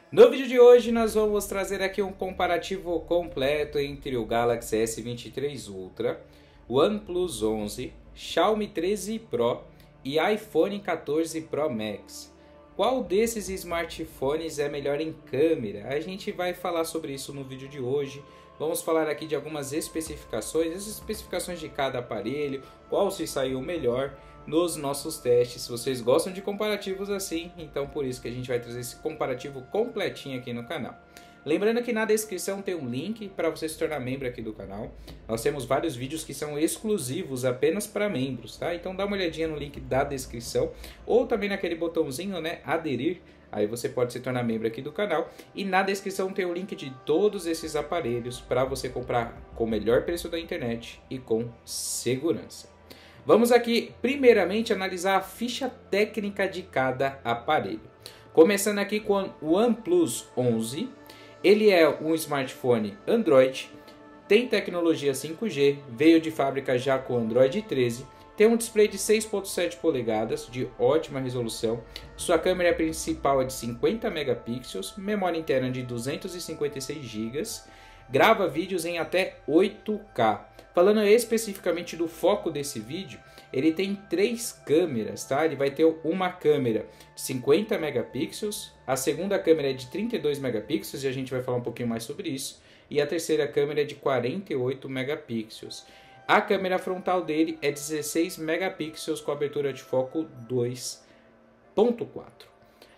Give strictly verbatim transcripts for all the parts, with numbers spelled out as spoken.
No vídeo de hoje nós vamos trazer aqui um comparativo completo entre o Galaxy S vinte e três Ultra, OnePlus onze, Xiaomi treze Pro e iPhone quatorze Pro Max. Qual desses smartphones é melhor em câmera? A gente vai falar sobre isso no vídeo de hoje. Vamos falar aqui de algumas especificações, as especificações de cada aparelho, qual se saiu melhor nos nossos testes. Se vocês gostam de comparativos assim, então por isso que a gente vai trazer esse comparativo completinho aqui no canal. Lembrando que na descrição tem um link para você se tornar membro aqui do canal. Nós temos vários vídeos que são exclusivos apenas para membros, tá? Então dá uma olhadinha no link da descrição ou também naquele botãozinho, né, aderir. Aí você pode se tornar membro aqui do canal. E na descrição tem o link de todos esses aparelhos para você comprar com o melhor preço da internet e com segurança. Vamos aqui primeiramente analisar a ficha técnica de cada aparelho. Começando aqui com o OnePlus onze. Ele é um smartphone Android, tem tecnologia cinco G, veio de fábrica já com Android treze, tem um display de seis ponto sete polegadas de ótima resolução, sua câmera principal é de cinquenta megapixels, memória interna de duzentos e cinquenta e seis gigas, grava vídeos em até oito K. Falando especificamente do foco desse vídeo, ele tem três câmeras, tá? Ele vai ter uma câmera de cinquenta megapixels, a segunda câmera é de trinta e dois megapixels e a gente vai falar um pouquinho mais sobre isso, e a terceira câmera é de quarenta e oito megapixels. A câmera frontal dele é dezesseis megapixels com abertura de foco dois ponto quatro.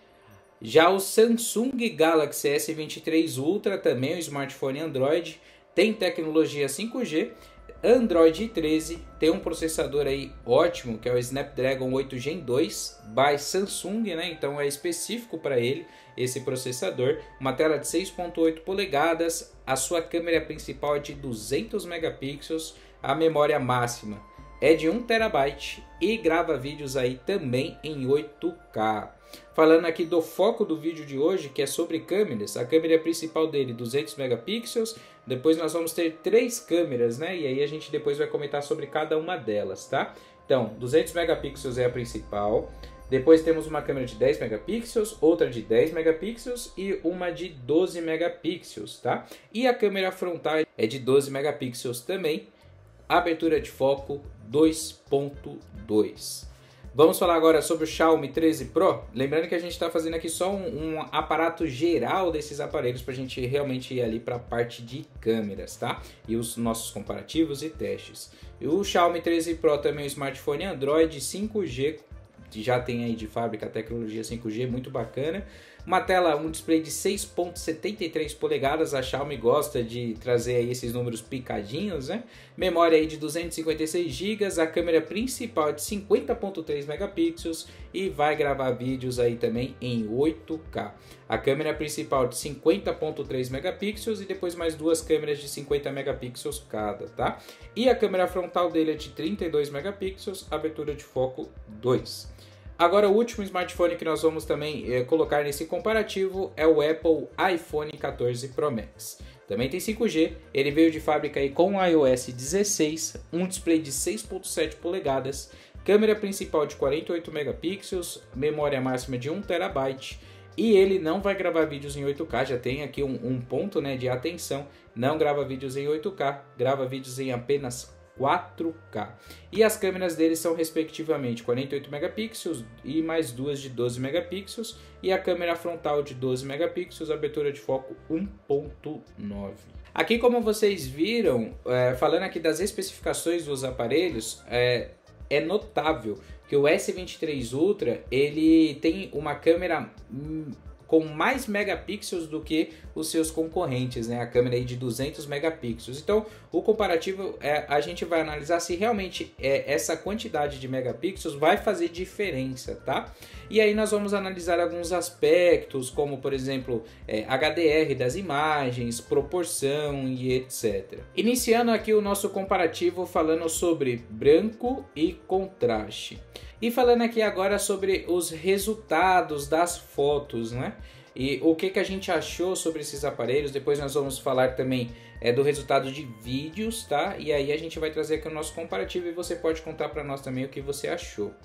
Já o Samsung Galaxy S vinte e três Ultra, também um smartphone Android, tem tecnologia cinco G, Android treze, tem um processador aí ótimo, que é o Snapdragon oito Gen dois by Samsung, né? Então é específico para ele esse processador, uma tela de seis ponto oito polegadas, a sua câmera principal é de duzentos megapixels, a memória máxima é de um terabyte e grava vídeos aí também em oito K. Falando aqui do foco do vídeo de hoje, que é sobre câmeras, a câmera principal dele duzentos megapixels, depois nós vamos ter três câmeras, né? E aí a gente depois vai comentar sobre cada uma delas, tá? Então, duzentos megapixels é a principal, depois temos uma câmera de dez megapixels, outra de dez megapixels e uma de doze megapixels, tá? E a câmera frontal é de doze megapixels também, abertura de foco dois ponto dois. Vamos falar agora sobre o Xiaomi treze Pro. Lembrando que a gente está fazendo aqui só um, um aparato geral desses aparelhos para a gente realmente ir ali para a parte de câmeras, tá? E os nossos comparativos e testes. E o Xiaomi treze Pro também é um smartphone Android cinco G, que já tem aí de fábrica a tecnologia cinco G, muito bacana. Uma tela, um display de seis ponto setenta e três polegadas, a Xiaomi gosta de trazer aí esses números picadinhos, né? Memória aí de duzentos e cinquenta e seis gigas, a câmera principal é de cinquenta ponto três megapixels e vai gravar vídeos aí também em oito K. A câmera principal de cinquenta ponto três megapixels e depois mais duas câmeras de cinquenta megapixels cada, tá? E a câmera frontal dele é de trinta e dois megapixels, abertura de foco dois. Agora o último smartphone que nós vamos também é, colocar nesse comparativo é o Apple iPhone quatorze Pro Max. Também tem cinco G, ele veio de fábrica aí com i O S dezesseis, um display de seis ponto sete polegadas, câmera principal de quarenta e oito megapixels, memória máxima de um terabyte e ele não vai gravar vídeos em oito K, já tem aqui um, um ponto, né, de atenção, não grava vídeos em oito K, grava vídeos em apenas quatro K. E as câmeras dele são respectivamente quarenta e oito megapixels e mais duas de doze megapixels e a câmera frontal de doze megapixels, abertura de foco um ponto nove. Aqui, como vocês viram, é, falando aqui das especificações dos aparelhos, é, é notável que o S vinte e três Ultra ele tem uma câmera hum, com mais megapixels do que os seus concorrentes, né? A câmera aí de duzentos megapixels. Então, o comparativo, é, a gente vai analisar se realmente é, essa quantidade de megapixels vai fazer diferença, tá? E aí nós vamos analisar alguns aspectos, como por exemplo, é, H D R das imagens, proporção e etcétera. Iniciando aqui o nosso comparativo falando sobre branco e contraste. E falando aqui agora sobre os resultados das fotos, né? E o que, que a gente achou sobre esses aparelhos. Depois nós vamos falar também é, do resultado de vídeos, tá? E aí a gente vai trazer aqui o nosso comparativo e você pode contar para nós também o que você achou.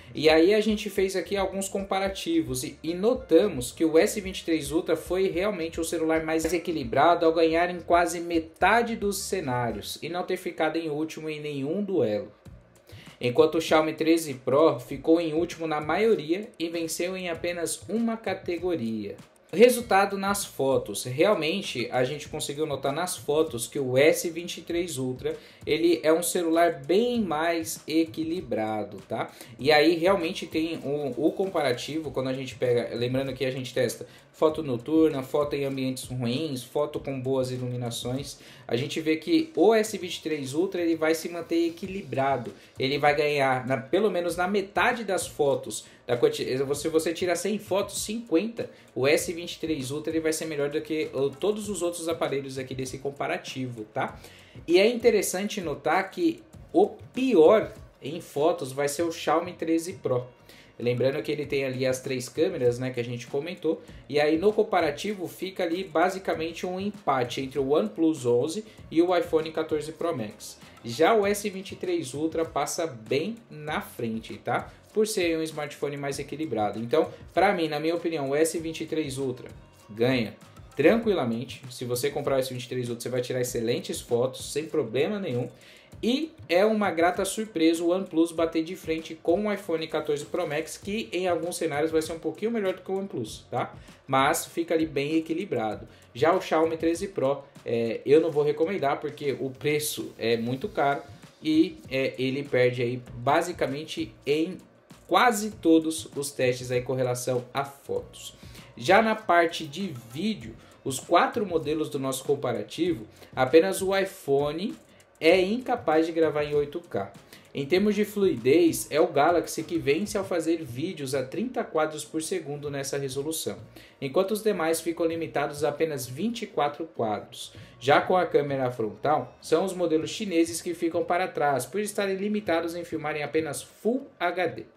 E aí a gente fez aqui alguns comparativos e, e notamos que o S vinte e três Ultra foi realmente o celular mais equilibrado ao ganhar em quase metade dos cenários e não ter ficado em último em nenhum duelo. Enquanto o Xiaomi treze Pro ficou em último na maioria e venceu em apenas uma categoria. Resultado nas fotos. Realmente a gente conseguiu notar nas fotos que o S vinte e três Ultra ele é um celular bem mais equilibrado, tá? E aí realmente tem o, o comparativo quando a gente pega, lembrando que a gente testa foto noturna, foto em ambientes ruins, foto com boas iluminações, a gente vê que o S vinte e três Ultra ele vai se manter equilibrado, ele vai ganhar na, pelo menos na metade das fotos. Da, se você tira cem fotos, cinquenta, o S vinte e três Ultra ele vai ser melhor do que uh, todos os outros aparelhos aqui desse comparativo, tá? E é interessante notar que o pior em fotos vai ser o Xiaomi treze Pro. Lembrando que ele tem ali as três câmeras, né, que a gente comentou. E aí no comparativo fica ali basicamente um empate entre o OnePlus onze e o iPhone quatorze Pro Max. Já o S vinte e três Ultra passa bem na frente, tá? Por ser um smartphone mais equilibrado. Então, para mim, na minha opinião, o S vinte e três Ultra ganha tranquilamente. Se você comprar o S vinte e três Ultra, você vai tirar excelentes fotos, sem problema nenhum. E é uma grata surpresa o OnePlus bater de frente com o iPhone quatorze Pro Max, que em alguns cenários vai ser um pouquinho melhor do que o OnePlus, tá? Mas fica ali bem equilibrado. Já o Xiaomi treze Pro, é, eu não vou recomendar porque o preço é muito caro e é, ele perde aí basicamente em quase todos os testes aí com relação a fotos. Já na parte de vídeo, os quatro modelos do nosso comparativo, apenas o iPhone é incapaz de gravar em oito K. Em termos de fluidez, é o Galaxy que vence ao fazer vídeos a trinta quadros por segundo nessa resolução, enquanto os demais ficam limitados a apenas vinte e quatro quadros. Já com a câmera frontal, são os modelos chineses que ficam para trás, por estarem limitados em filmar em apenas Full H D.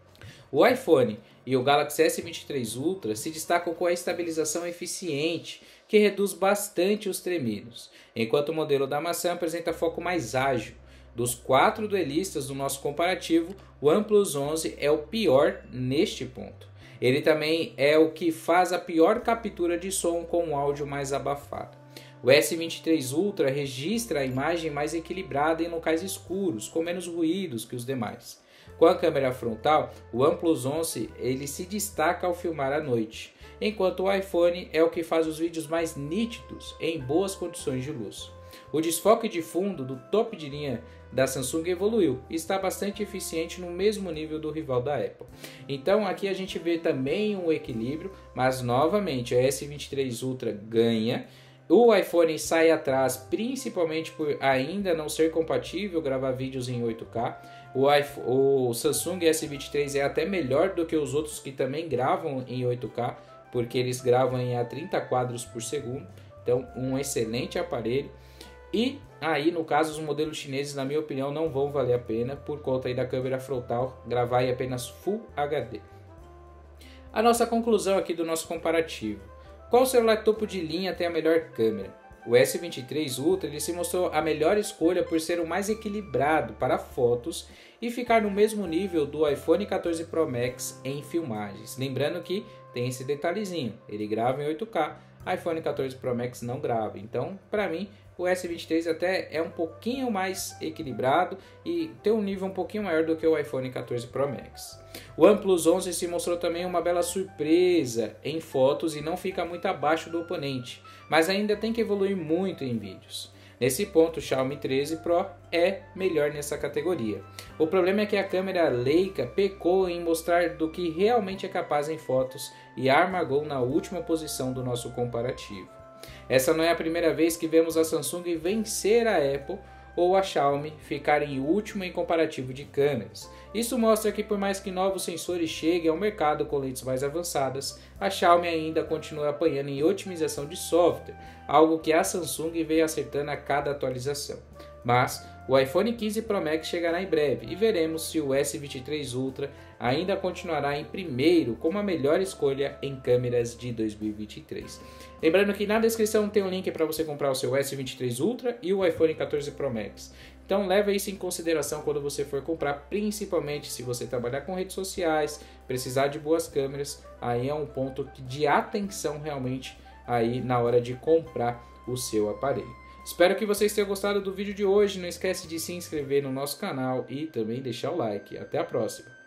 O iPhone e o Galaxy S vinte e três Ultra se destacam com a estabilização eficiente, que reduz bastante os tremidos, enquanto o modelo da maçã apresenta foco mais ágil. Dos quatro duelistas do nosso comparativo, o OnePlus onze é o pior neste ponto. Ele também é o que faz a pior captura de som com um áudio mais abafado. O S vinte e três Ultra registra a imagem mais equilibrada em locais escuros, com menos ruídos que os demais. Com a câmera frontal, o OnePlus onze ele se destaca ao filmar à noite, enquanto o iPhone é o que faz os vídeos mais nítidos em boas condições de luz. O desfoque de fundo do topo de linha da Samsung evoluiu e está bastante eficiente no mesmo nível do rival da Apple. Então aqui a gente vê também um equilíbrio, mas novamente a S vinte e três Ultra ganha. O iPhone sai atrás principalmente por ainda não ser compatível gravar vídeos em oito K. O, iPhone, o Samsung S vinte e três é até melhor do que os outros que também gravam em oito K, porque eles gravam em a trinta quadros por segundo. Então um excelente aparelho. E aí, no caso, os modelos chineses, na minha opinião, não vão valer a pena por conta aí da câmera frontal gravar em apenas Full H D. A nossa conclusão aqui do nosso comparativo. Qual celular topo de linha tem a melhor câmera? O S vinte e três Ultra ele se mostrou a melhor escolha por ser o mais equilibrado para fotos e ficar no mesmo nível do iPhone quatorze Pro Max em filmagens. Lembrando que tem esse detalhezinho, ele grava em oito K, iPhone quatorze Pro Max não grava. Então, para mim, o S vinte e três até é um pouquinho mais equilibrado e tem um nível um pouquinho maior do que o iPhone quatorze Pro Max. O OnePlus onze se mostrou também uma bela surpresa em fotos e não fica muito abaixo do oponente, mas ainda tem que evoluir muito em vídeos. Nesse ponto, o Xiaomi treze Pro é melhor nessa categoria. O problema é que a câmera Leica pecou em mostrar do que realmente é capaz em fotos e armagou na última posição do nosso comparativo. Essa não é a primeira vez que vemos a Samsung vencer a Apple ou a Xiaomi ficar em último em comparativo de câmeras. Isso mostra que por mais que novos sensores cheguem ao mercado com lentes mais avançadas, a Xiaomi ainda continua apanhando em otimização de software, algo que a Samsung veio acertando a cada atualização. Mas o iPhone quinze Pro Max chegará em breve e veremos se o S vinte e três Ultra ainda continuará em primeiro como a melhor escolha em câmeras de dois mil e vinte e três. Lembrando que na descrição tem um link para você comprar o seu S vinte e três Ultra e o iPhone quatorze Pro Max. Então leve isso em consideração quando você for comprar, principalmente se você trabalhar com redes sociais, precisar de boas câmeras, aí é um ponto de atenção realmente aí na hora de comprar o seu aparelho. Espero que vocês tenham gostado do vídeo de hoje, não esquece de se inscrever no nosso canal e também deixar o like. Até a próxima!